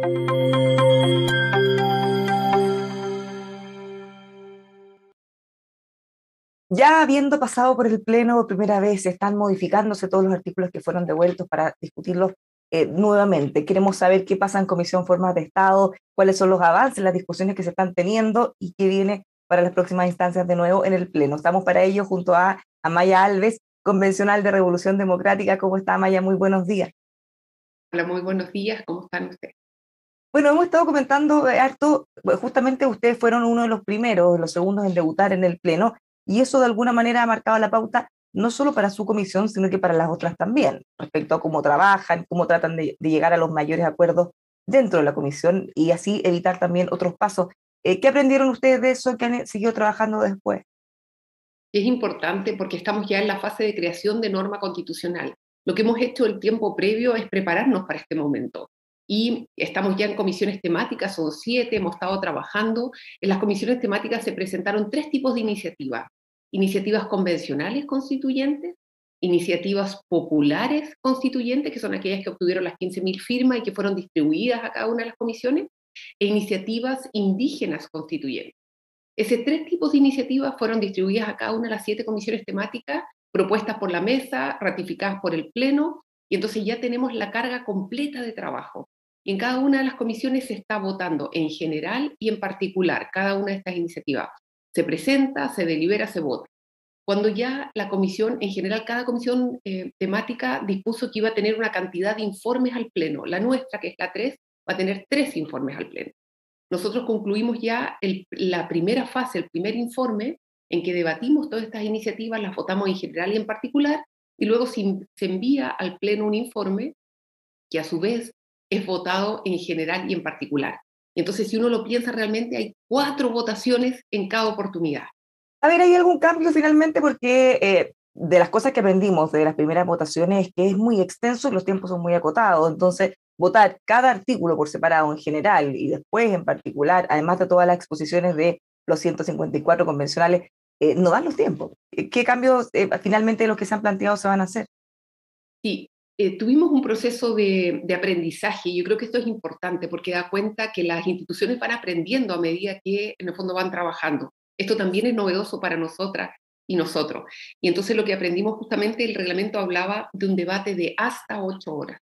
Ya habiendo pasado por el Pleno por primera vez, están modificándose todos los artículos que fueron devueltos para discutirlos nuevamente. Queremos saber qué pasa en Comisión Formas de Estado, cuáles son los avances, las discusiones que se están teniendo y qué viene para las próximas instancias de nuevo en el Pleno. Estamos para ello junto a Amaya Alves, convencional de Revolución Democrática. ¿Cómo está, Amaya? Muy buenos días. Hola, muy buenos días, ¿cómo están ustedes? Bueno, hemos estado comentando harto, justamente ustedes fueron uno de los primeros, los segundos en debutar en el Pleno, y eso de alguna manera ha marcado la pauta no solo para su comisión, sino que para las otras también, respecto a cómo trabajan, cómo tratan de llegar a los mayores acuerdos dentro de la comisión y así evitar también otros pasos. ¿Qué aprendieron ustedes de eso que han seguido trabajando después? Es importante porque estamos ya en la fase de creación de norma constitucional. Lo que hemos hecho el tiempo previo es prepararnos para este momento. Y estamos ya en comisiones temáticas, son 7, hemos estado trabajando. En las comisiones temáticas se presentaron 3 tipos de iniciativas. Iniciativas convencionales constituyentes, iniciativas populares constituyentes, que son aquellas que obtuvieron las 15.000 firmas y que fueron distribuidas a cada una de las comisiones, e iniciativas indígenas constituyentes. Ese 3 tipos de iniciativas fueron distribuidas a cada una de las 7 comisiones temáticas, propuestas por la mesa, ratificadas por el Pleno, y entonces ya tenemos la carga completa de trabajo. Y en cada una de las comisiones se está votando en general y en particular cada una de estas iniciativas. Se presenta, se delibera, se vota. Cuando ya la comisión, en general, cada comisión temática dispuso que iba a tener una cantidad de informes al Pleno. La nuestra, que es la 3, va a tener 3 informes al Pleno. Nosotros concluimos ya la primera fase, el primer informe, en que debatimos todas estas iniciativas, las votamos en general y en particular, y luego se envía al Pleno un informe que a su vez es votado en general y en particular. Entonces, si uno lo piensa realmente, hay 4 votaciones en cada oportunidad. A ver, ¿hay algún cambio finalmente? Porque de las cosas que aprendimos de las primeras votaciones es que es muy extenso y los tiempos son muy acotados. Entonces, votar cada artículo por separado en general y después en particular, además de todas las exposiciones de los 154 convencionales, no dan los tiempos. ¿Qué cambios finalmente de los que se han planteado se van a hacer? Sí, tuvimos un proceso de aprendizaje y yo creo que esto es importante porque da cuenta que las instituciones van aprendiendo a medida que en el fondo van trabajando. Esto también es novedoso para nosotras y nosotros. Y entonces lo que aprendimos justamente, el reglamento hablaba de un debate de hasta 8 horas.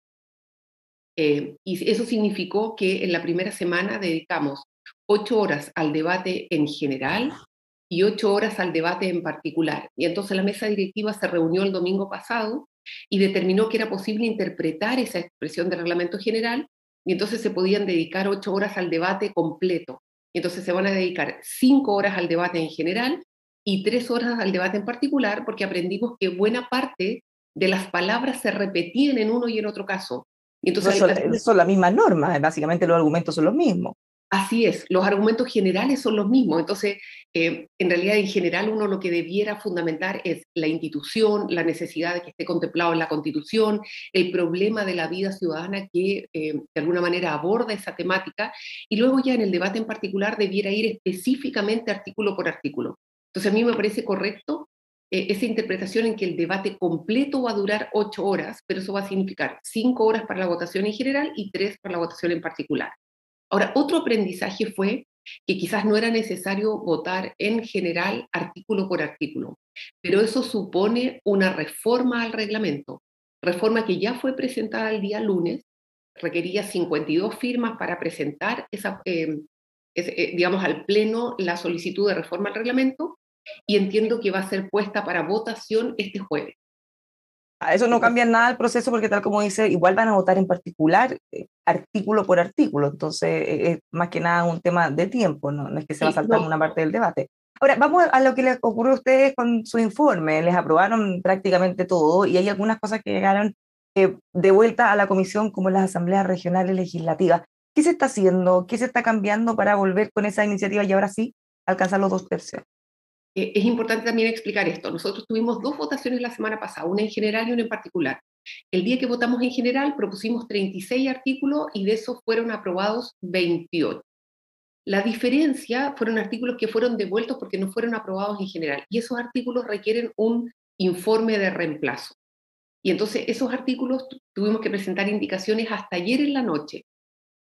Y eso significó que en la primera semana dedicamos 8 horas al debate en general y 8 horas al debate en particular. Y entonces la mesa directiva se reunió el domingo pasado y determinó que era posible interpretar esa expresión del reglamento general y entonces se podían dedicar 8 horas al debate completo. Y entonces se van a dedicar 5 horas al debate en general y 3 horas al debate en particular porque aprendimos que buena parte de las palabras se repetían en uno y en otro caso. Y No entonces, son las mismas normas, básicamente los argumentos son los mismos. así es, los argumentos generales son los mismos. Entonces, en realidad, en general, uno lo que debiera fundamentar es la institución, la necesidad de que esté contemplado en la Constitución, el problema de la vida ciudadana que de alguna manera aborda esa temática, y luego ya en el debate en particular debiera ir específicamente artículo por artículo. Entonces, a mí me parece correcto esa interpretación en que el debate completo va a durar 8 horas, pero eso va a significar 5 horas para la votación en general y 3 para la votación en particular. Ahora, otro aprendizaje fue que quizás no era necesario votar en general artículo por artículo, pero eso supone una reforma al reglamento, reforma que ya fue presentada el día lunes, requería 52 firmas para presentar digamos, al Pleno la solicitud de reforma al reglamento y entiendo que va a ser puesta para votación este jueves. A eso no cambia nada el proceso porque tal como dice, igual van a votar en particular artículo por artículo, entonces es más que nada un tema de tiempo, ¿no? No es que se va a Sí, saltar no, una parte del debate. Ahora, vamos a lo que les ocurrió a ustedes con su informe, les aprobaron prácticamente todo y hay algunas cosas que llegaron de vuelta a la comisión como las asambleas regionales legislativas. ¿Qué se está haciendo? ¿Qué se está cambiando para volver con esa iniciativa y ahora sí alcanzar los 2 tercios? es importante también explicar esto. Nosotros tuvimos 2 votaciones la semana pasada, una en general y una en particular. El día que votamos en general propusimos 36 artículos y de esos fueron aprobados 28. La diferencia fueron artículos que fueron devueltos porque no fueron aprobados en general y esos artículos requieren un informe de reemplazo. Y entonces esos artículos tuvimos que presentar indicaciones hasta ayer en la noche.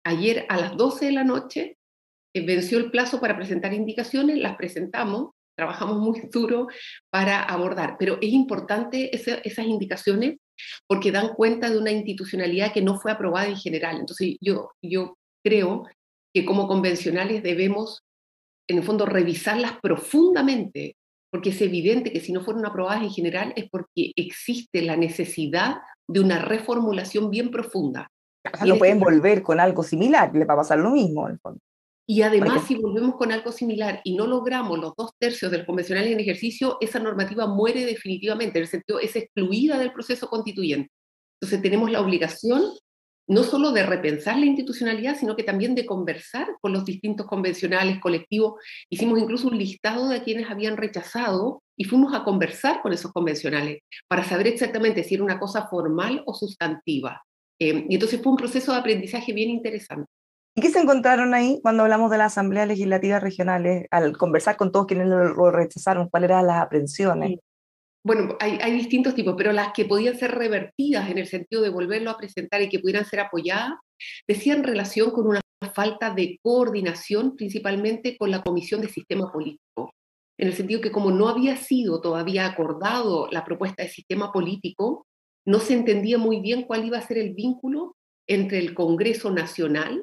Ayer a las 12 de la noche venció el plazo para presentar indicaciones, las presentamos, trabajamos muy duro para abordar, pero es importante esas indicaciones porque dan cuenta de una institucionalidad que no fue aprobada en general. Entonces yo creo que como convencionales debemos, en el fondo, revisarlas profundamente, porque es evidente que si no fueron aprobadas en general es porque existe la necesidad de una reformulación bien profunda. O sea, Y en no este pueden volver con algo similar, le va a pasar lo mismo, en el fondo. Y además, Porque si volvemos con algo similar y no logramos los 2/3 del convencional en ejercicio, esa normativa muere definitivamente, en el sentido, es excluida del proceso constituyente. Entonces tenemos la obligación no solo de repensar la institucionalidad, sino que también de conversar con los distintos convencionales, colectivos. Hicimos incluso un listado de quienes habían rechazado y fuimos a conversar con esos convencionales para saber exactamente si era una cosa formal o sustantiva. Y entonces fue un proceso de aprendizaje bien interesante. ¿y qué se encontraron ahí cuando hablamos de las asambleas legislativas regionales, al conversar con todos quienes lo rechazaron? ¿Cuáles eran las aprensiones? Bueno, hay distintos tipos, pero las que podían ser revertidas en el sentido de volverlo a presentar y que pudieran ser apoyadas, decían relación con una falta de coordinación, principalmente con la Comisión de Sistema Político, en el sentido que como no había sido todavía acordado la propuesta de sistema político, no se entendía muy bien cuál iba a ser el vínculo entre el Congreso Nacional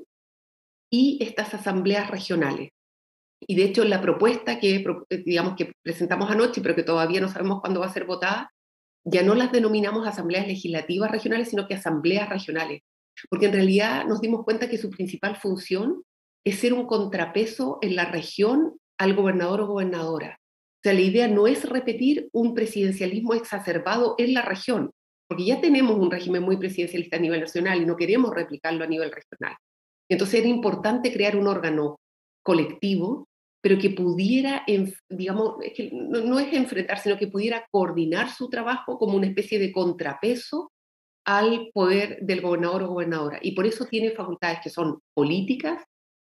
y estas asambleas regionales. Y de hecho la propuesta digamos, que presentamos anoche, pero que todavía no sabemos cuándo va a ser votada, ya no las denominamos asambleas legislativas regionales, sino que asambleas regionales. Porque en realidad nos dimos cuenta que su principal función es ser un contrapeso en la región al gobernador o gobernadora. O sea, la idea no es repetir un presidencialismo exacerbado en la región, porque ya tenemos un régimen muy presidencialista a nivel nacional y no queremos replicarlo a nivel regional. Entonces era importante crear un órgano colectivo, pero que pudiera, digamos, es que no es enfrentar, sino que pudiera coordinar su trabajo como una especie de contrapeso al poder del gobernador o gobernadora. Y por eso tiene facultades que son políticas,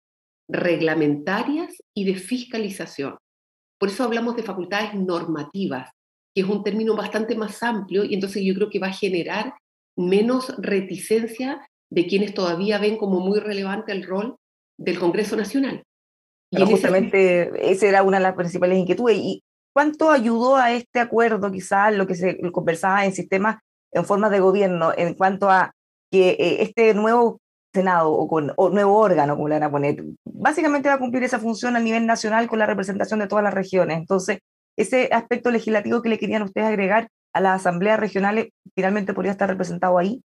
reglamentarias y de fiscalización. Por eso hablamos de facultades normativas, que es un término bastante más amplio y entonces yo creo que va a generar menos reticencia de quienes todavía ven como muy relevante el rol del Congreso Nacional. Y Pero en ese justamente esa era una de las principales inquietudes. ¿Y cuánto ayudó a este acuerdo, quizás, lo que se conversaba en sistemas, en formas de gobierno, en cuanto a que este nuevo Senado o nuevo órgano, como le van a poner, básicamente va a cumplir esa función a nivel nacional con la representación de todas las regiones? Entonces, ese aspecto legislativo que le querían ustedes agregar a las asambleas regionales, finalmente podría estar representado ahí.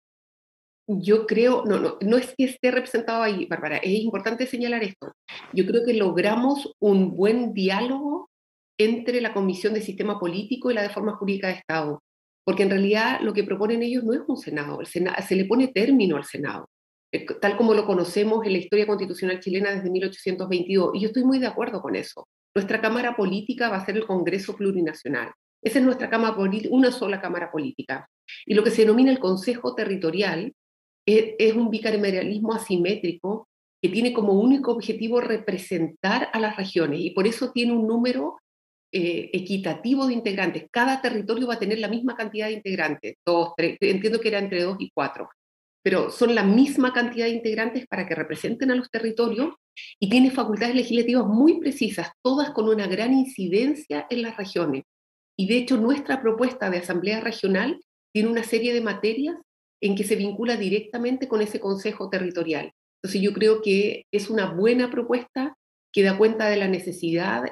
Yo creo, no es que esté representado ahí, Bárbara, es importante señalar esto. Yo creo que logramos un buen diálogo entre la Comisión de Sistema Político y la de Forma Jurídica de Estado, porque en realidad lo que proponen ellos no es un Senado, se le pone término al Senado, tal como lo conocemos en la historia constitucional chilena desde 1822, y yo estoy muy de acuerdo con eso. Nuestra Cámara Política va a ser el Congreso Plurinacional. Esa es nuestra Cámara Política, una sola Cámara Política. Y lo que se denomina el Consejo Territorial es un bicameralismo asimétrico que tiene como único objetivo representar a las regiones y por eso tiene un número equitativo de integrantes. Cada territorio va a tener la misma cantidad de integrantes, dos, tres, entiendo que era entre 2 y 4, pero son la misma cantidad de integrantes para que representen a los territorios y tiene facultades legislativas muy precisas, todas con una gran incidencia en las regiones. Y de hecho nuestra propuesta de asamblea regional tiene una serie de materias en que se vincula directamente con ese consejo territorial. Entonces yo creo que es una buena propuesta que da cuenta de la necesidad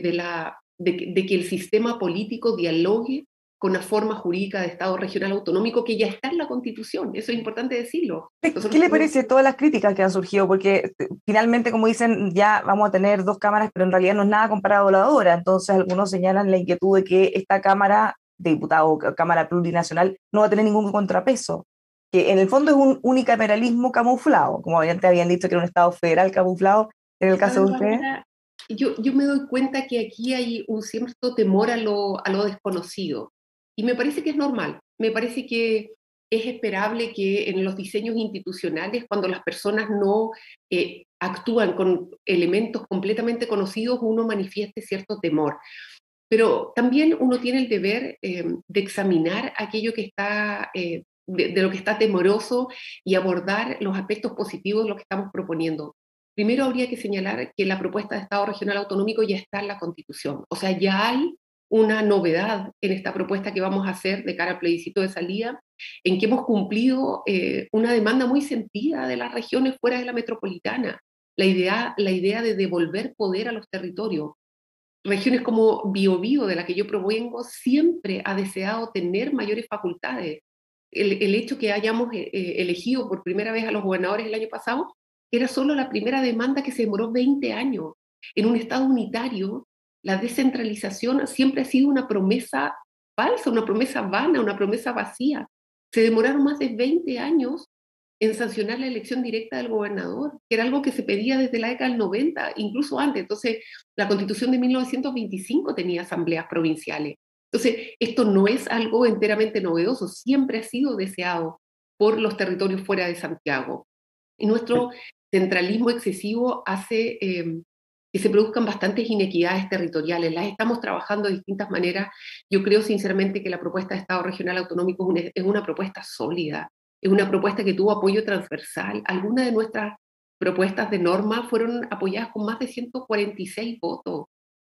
de que el sistema político dialogue con la forma jurídica de Estado regional autonómico que ya está en la Constitución. Eso es importante decirlo. ¿Qué Nosotros le tenemos parece todas las críticas que han surgido? Porque finalmente, como dicen, ya vamos a tener dos cámaras, pero en realidad no es nada comparado a la hora. Entonces, algunos señalan la inquietud de que esta Cámara de Diputados, Cámara Plurinacional, no va a tener ningún contrapeso, que en el fondo es un unicameralismo camuflado, como antes habían dicho que era un Estado federal camuflado, en el caso ¿Sabes, de ustedes. Bárbara? Yo me doy cuenta que aquí hay un cierto temor a lo desconocido. Y me parece que es normal. Me parece que es esperable que en los diseños institucionales, cuando las personas no actúan con elementos completamente conocidos, uno manifieste cierto temor. Pero también uno tiene el deber de examinar aquello que está de lo que está temoroso y abordar los aspectos positivos de lo que estamos proponiendo. Primero habría que señalar que la propuesta de Estado regional autonómico ya está en la Constitución, o sea, ya hay una novedad en esta propuesta que vamos a hacer de cara al plebiscito de salida, en que hemos cumplido una demanda muy sentida de las regiones fuera de la metropolitana, la idea de devolver poder a los territorios. Regiones como Biobío, de la que yo provengo, siempre ha deseado tener mayores facultades. El hecho que hayamos elegido por primera vez a los gobernadores el año pasado era solo la primera demanda que se demoró 20 años. En un Estado unitario, la descentralización siempre ha sido una promesa falsa, una promesa vana, una promesa vacía. Se demoraron más de 20 años en sancionar la elección directa del gobernador, que era algo que se pedía desde la década del 90, incluso antes. Entonces, la Constitución de 1925 tenía asambleas provinciales. Entonces, esto no es algo enteramente novedoso, siempre ha sido deseado por los territorios fuera de Santiago. Y nuestro centralismo excesivo hace que se produzcan bastantes inequidades territoriales. Las estamos trabajando de distintas maneras. Yo creo sinceramente que la propuesta de Estado regional autonómico es una propuesta sólida, es una propuesta que tuvo apoyo transversal. Algunas de nuestras propuestas de norma fueron apoyadas con más de 146 votos.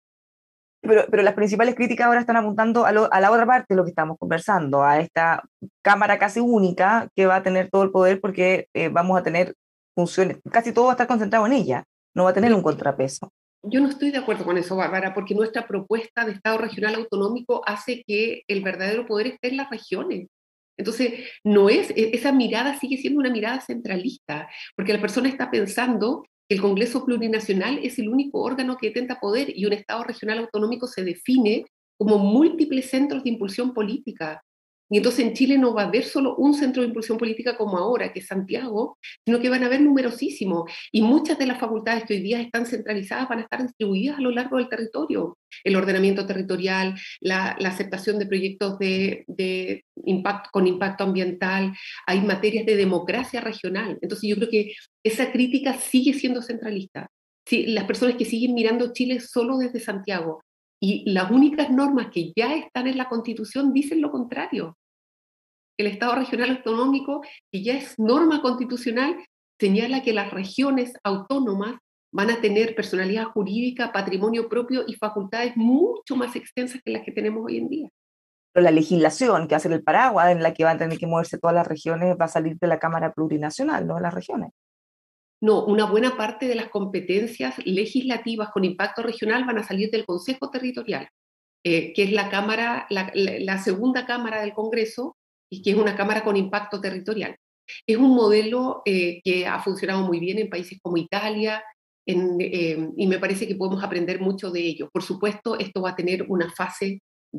Pero las principales críticas ahora están apuntando a la otra parte de lo que estamos conversando, a esta Cámara casi única que va a tener todo el poder porque vamos a tener funciones, casi todo va a estar concentrado en ella, no va a tener un contrapeso. Yo no estoy de acuerdo con eso, Bárbara, porque nuestra propuesta de Estado regional autonómico hace que el verdadero poder esté en las regiones. Entonces, no es, esa mirada sigue siendo una mirada centralista, porque la persona está pensando que el Congreso Plurinacional es el único órgano que detenta poder y un Estado regional autonómico se define como múltiples centros de impulsión política. Y entonces en Chile no va a haber solo un centro de impulsión política como ahora, que es Santiago, sino que van a haber numerosísimos. Y muchas de las facultades que hoy día están centralizadas van a estar distribuidas a lo largo del territorio. El ordenamiento territorial, la aceptación de proyectos de impacto, con impacto ambiental, hay materias de democracia regional. Entonces yo creo que esa crítica sigue siendo centralista. Sí, las personas que siguen mirando Chile solo desde Santiago y las únicas normas que ya están en la Constitución dicen lo contrario. El Estado regional autonómico, que ya es norma constitucional, señala que las regiones autónomas van a tener personalidad jurídica, patrimonio propio y facultades mucho más extensas que las que tenemos hoy en día. Pero la legislación que hace el paraguas en la que van a tener que moverse todas las regiones va a salir de la Cámara Plurinacional, no de las regiones. No, una buena parte de las competencias legislativas con impacto regional van a salir del Consejo Territorial, que es la cámara, la segunda cámara del Congreso y que es una cámara con impacto territorial. Es un modelo que ha funcionado muy bien en países como Italia y me parece que podemos aprender mucho de ello. Por supuesto, esto va a tener una fase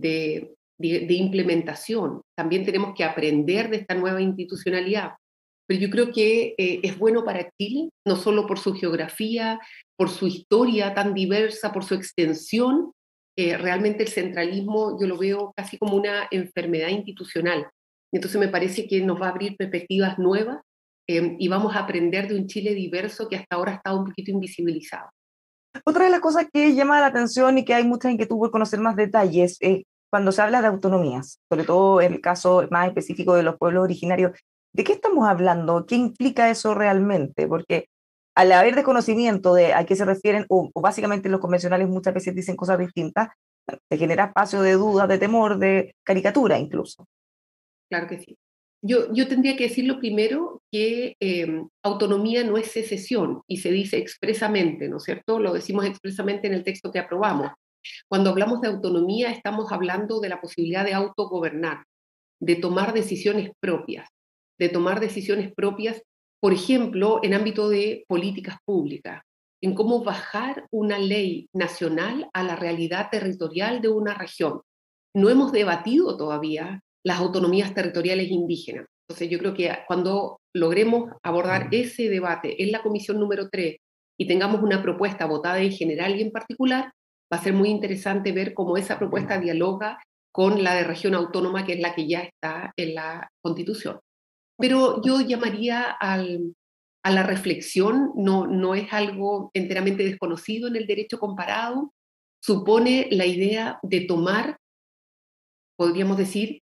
de implementación. También tenemos que aprender de esta nueva institucionalidad. Pero yo creo que es bueno para Chile, no solo por su geografía, por su historia tan diversa, por su extensión. Realmente el centralismo yo lo veo casi como una enfermedad institucional. Entonces me parece que nos va a abrir perspectivas nuevas y vamos a aprender de un Chile diverso que hasta ahora ha estado un poquito invisibilizado. Otra de las cosas que llama la atención y que hay mucha inquietud por conocer más detalles es cuando se habla de autonomías, sobre todo en el caso más específico de los pueblos originarios. ¿De qué estamos hablando? ¿Qué implica eso realmente? Porque al haber desconocimiento de a qué se refieren, o básicamente los convencionales muchas veces dicen cosas distintas, se genera espacio de duda, de temor, de caricatura incluso. Claro que sí. Yo tendría que decirlo primero que autonomía no es secesión y se dice expresamente, ¿no es cierto? Lo decimos expresamente en el texto que aprobamos. Cuando hablamos de autonomía estamos hablando de la posibilidad de autogobernar, de tomar decisiones propias, de tomar decisiones propias, por ejemplo, en ámbito de políticas públicas, en cómo bajar una ley nacional a la realidad territorial de una región. No hemos debatido todavía las autonomías territoriales indígenas. Entonces yo creo que cuando logremos abordar ese debate en la comisión número 3 y tengamos una propuesta votada en general y en particular, va a ser muy interesante ver cómo esa propuesta dialoga con la de región autónoma, que es la que ya está en la Constitución. Pero yo llamaría a la reflexión, no, no es algo enteramente desconocido en el derecho comparado, supone la idea de tomar, podríamos decir,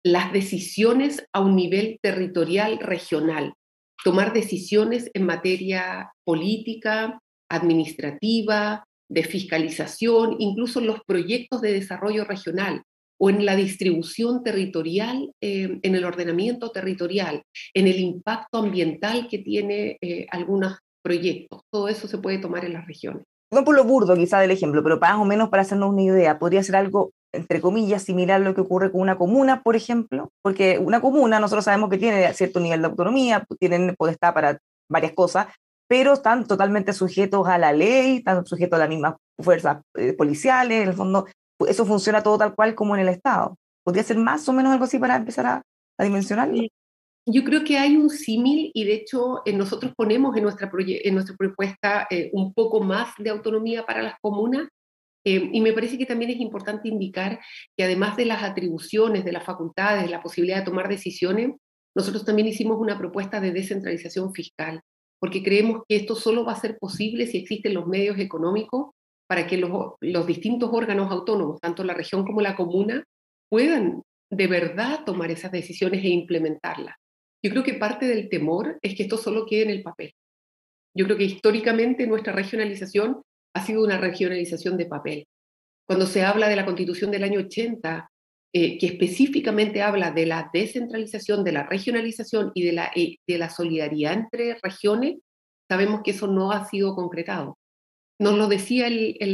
las decisiones a un nivel territorial regional, tomar decisiones en materia política, administrativa, de fiscalización, incluso en los proyectos de desarrollo regional o en la distribución territorial, en el ordenamiento territorial, en el impacto ambiental que tiene algunos proyectos. Todo eso se puede tomar en las regiones. No por lo burdo quizá del ejemplo, pero más o menos para hacernos una idea, podría ser algo, entre comillas, similar a lo que ocurre con una comuna, por ejemplo, porque una comuna nosotros sabemos que tiene cierto nivel de autonomía, tienen potestad para varias cosas, pero están totalmente sujetos a la ley, están sujetos a las mismas fuerzas policiales, en el fondo, eso funciona todo tal cual como en el Estado. ¿Podría ser más o menos algo así para empezar a dimensionarlo? Yo creo que hay un símil y de hecho nosotros ponemos en nuestra propuesta un poco más de autonomía para las comunas y me parece que también es importante indicar que además de las atribuciones, de las facultades, de la posibilidad de tomar decisiones, nosotros también hicimos una propuesta de descentralización fiscal, porque creemos que esto solo va a ser posible si existen los medios económicos para que los distintos órganos autónomos, tanto la región como la comuna, puedan de verdad tomar esas decisiones e implementarlas. Yo creo que parte del temor es que esto solo quede en el papel. Yo creo que históricamente nuestra regionalización ha sido una regionalización de papel. Cuando se habla de la Constitución del año 80, que específicamente habla de la descentralización, de la regionalización y de la solidaridad entre regiones, sabemos que eso no ha sido concretado. Nos lo decía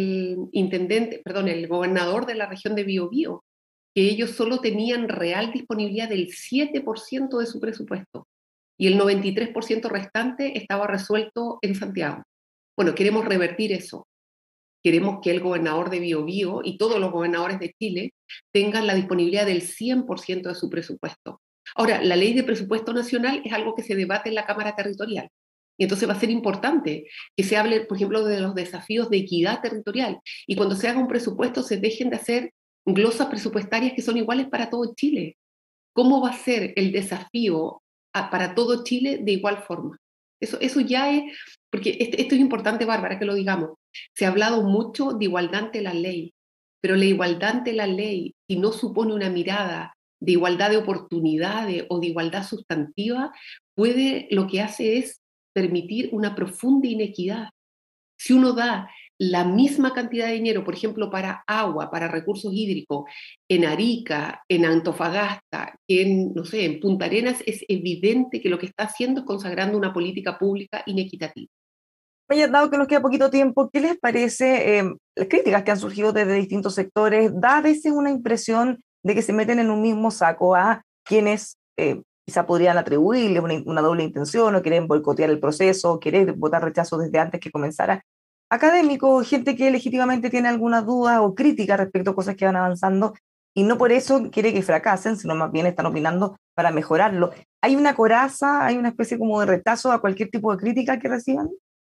el gobernador de la región de Biobío, que ellos solo tenían real disponibilidad del 7% de su presupuesto y el 93% restante estaba resuelto en Santiago. Bueno, queremos revertir eso. Queremos que el gobernador de Biobío y todos los gobernadores de Chile tengan la disponibilidad del 100% de su presupuesto. Ahora, la ley de presupuesto nacional es algo que se debate en la Cámara Territorial. Y entonces va a ser importante que se hable, por ejemplo, de los desafíos de equidad territorial. Y cuando se haga un presupuesto se dejen de hacer glosas presupuestarias que son iguales para todo Chile. ¿Cómo va a ser el desafío para todo Chile de igual forma? Eso ya es, porque esto es importante, Bárbara, que lo digamos. Se ha hablado mucho de igualdad ante la ley, pero la igualdad ante la ley, si no supone una mirada de igualdad de oportunidades o de igualdad sustantiva, lo que hace es permitir una profunda inequidad. Si uno da la misma cantidad de dinero, por ejemplo, para agua, para recursos hídricos, en Arica, en Antofagasta, no sé, en Punta Arenas, es evidente que lo que está haciendo es consagrando una política pública inequitativa. Oye, dado que nos queda poquito tiempo, ¿qué les parece las críticas que han surgido desde distintos sectores? Da a veces una impresión de que se meten en un mismo saco a quienes quizá podrían atribuirle una doble intención o quieren boicotear el proceso, o querer votar rechazo desde antes que comenzara. Académicos, gente que legítimamente tiene alguna duda o crítica respecto a cosas que van avanzando y no por eso quiere que fracasen, sino más bien están opinando para mejorarlo. ¿Hay una coraza, hay una especie como de rechazo a cualquier tipo de crítica que reciban?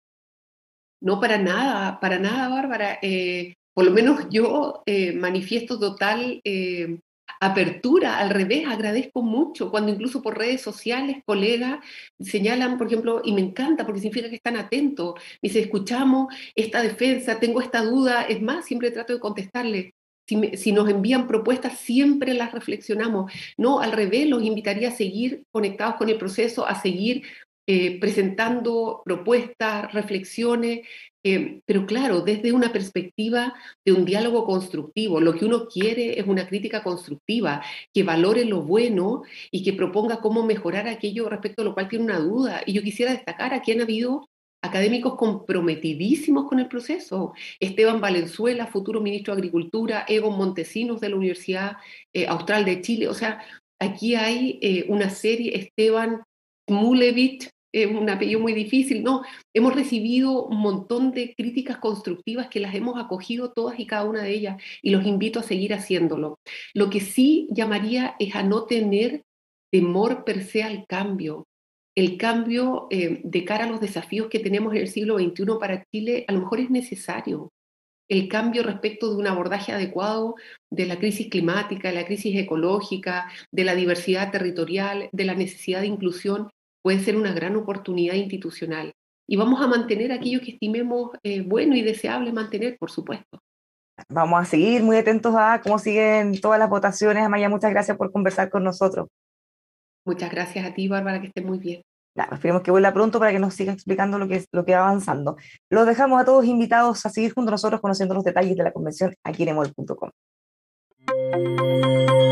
No, para nada, Bárbara. Por lo menos yo manifiesto total apertura, al revés, agradezco mucho cuando incluso por redes sociales colegas señalan, por ejemplo, y me encanta porque significa que están atentos. Me dice, escuchamos esta defensa, tengo esta duda, es más, siempre trato de contestarle. Si nos envían propuestas, siempre las reflexionamos. No, al revés, los invitaría a seguir conectados con el proceso, a seguir presentando propuestas, reflexiones, pero claro, desde una perspectiva de un diálogo constructivo. Lo que uno quiere es una crítica constructiva, que valore lo bueno y que proponga cómo mejorar aquello respecto a lo cual tiene una duda. Y yo quisiera destacar, aquí han habido académicos comprometidísimos con el proceso. Esteban Valenzuela, futuro ministro de Agricultura, Egon Montesinos de la Universidad Austral de Chile. O sea, aquí hay una serie, Esteban Mulevich, un apellido muy difícil, no, hemos recibido un montón de críticas constructivas que las hemos acogido todas y cada una de ellas y los invito a seguir haciéndolo. Lo que sí llamaría es a no tener temor per se al cambio. El cambio de cara a los desafíos que tenemos en el siglo XXI para Chile a lo mejor es necesario. El cambio respecto de un abordaje adecuado de la crisis climática, de la crisis ecológica, de la diversidad territorial, de la necesidad de inclusión, puede ser una gran oportunidad institucional. Y vamos a mantener aquello que estimemos bueno y deseable mantener, por supuesto. Vamos a seguir muy atentos a cómo siguen todas las votaciones. Amaya, muchas gracias por conversar con nosotros. Muchas gracias a ti, Bárbara, que estés muy bien. Claro, esperemos que vuelva pronto para que nos siga explicando lo que va avanzando. Los dejamos a todos invitados a seguir junto a nosotros conociendo los detalles de la convención aquí en emol.com.